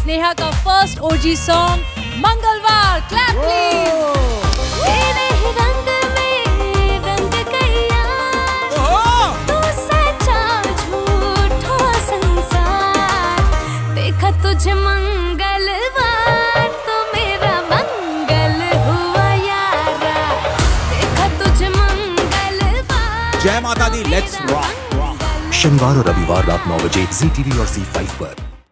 स्नेहा का first OG song मंगलवार। Clap please. तेरे ही रंग में रंग गया, तू सच्चा झूठा संसार। देखा तुझे मंगलवार तो मेरा मंगल हुआ यारा। देखा तुझे मंगलवार। जय माता दी, लेट्स रॉक। शनिवार और रविवार रात 9 बजे ZTV और ZEE5 पर।